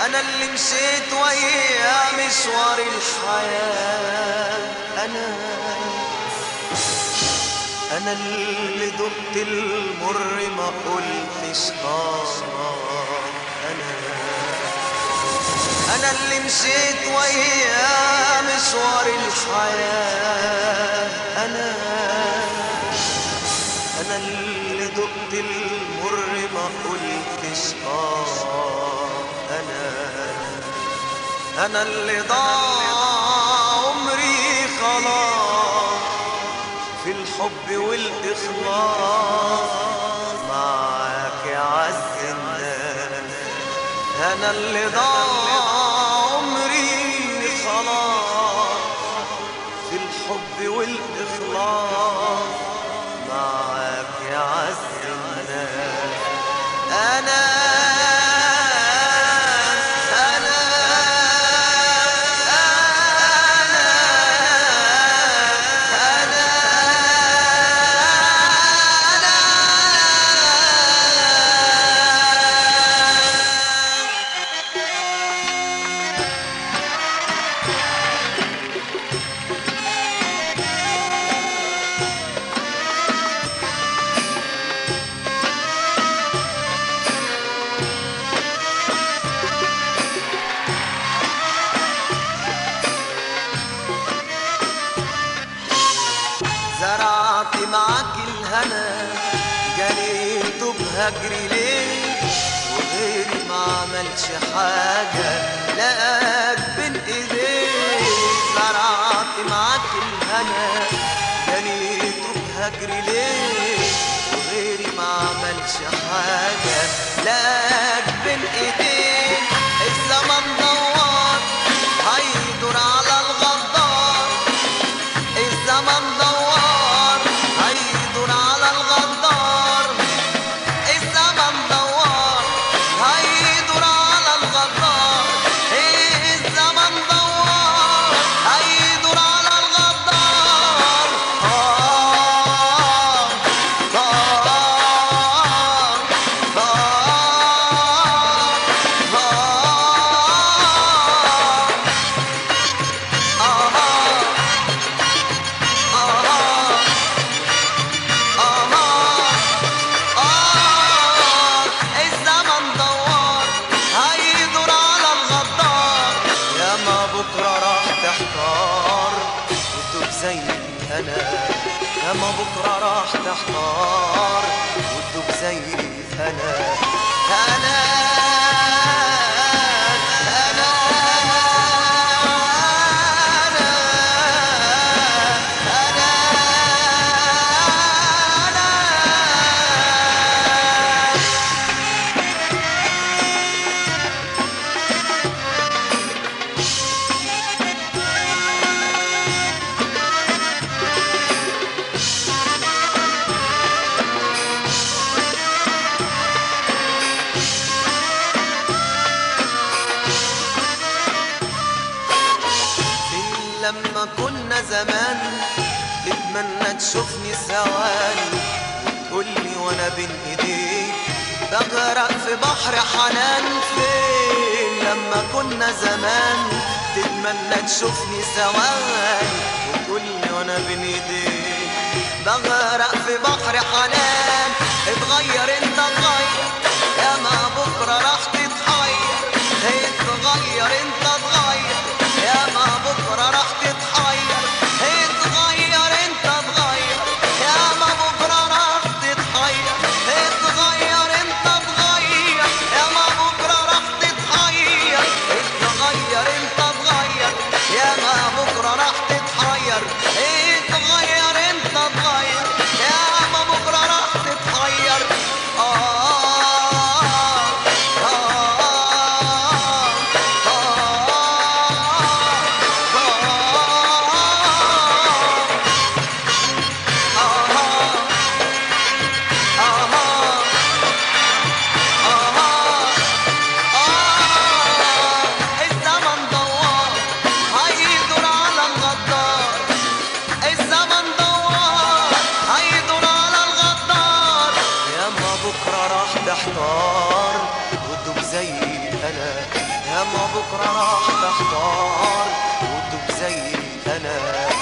أنا اللي مشيت ويا مشوار الحياة، أنا اللي دقت المر ما قلتش أنا اللي مشيت ويا مشوار الحياة، أنا اللي دقت المر ما قلتش أنا اللي ضاع عمري خلاص في الحب والإخلاص معاك يا عز الناس. أنا اللي ضاع عمري خلاص في الحب والإخلاص معاك يا عز الناس. أنا زرعت معاك الهنا جنيته بهجري ليه، وغيري ما عملش حاجة لقاك بين ايديك. زرعت معاك الهنا جنيته بهجري ليه، وغيري ما عملش حاجة لقاك بين ايديك. الزمن دوار هيدور على الغدار، الزمن دوار هيدور على الغدار، الزمن دوار هيدور على الغدار، الزمن دوار هيدور على الغدار. ياما بكرة راح تحتار وتدوب زي أنا. لما كنا زمان تتمنى تشوفني ثواني وتقولي وانا بين ايديك بغرق في بحر حنان. فين لما كنا زمان تتمنى تشوفني ثواني وتقولي وانا بين ايديك بغرق في بحر حنان. اتغير انت اتغير ياما بكرة راح تتحير، اتغير انت اتغير ياما بكرة راح تتحير، اتغير انت اتغير ياما بكرة راح تتحير، اتغير انت اتغير ياما بكرة راح تتحير، اتغير انت اتغير ياما بكرة راح تتحير، اتغير انت اتغير ياما بكرة راح تتحير. تحتار وتدوب زي أنا. ياما بكرة راح تحتار وتبقى زي أنا.